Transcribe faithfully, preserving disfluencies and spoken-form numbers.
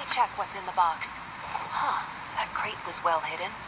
check what's in the box. Huh, that crate was well hidden.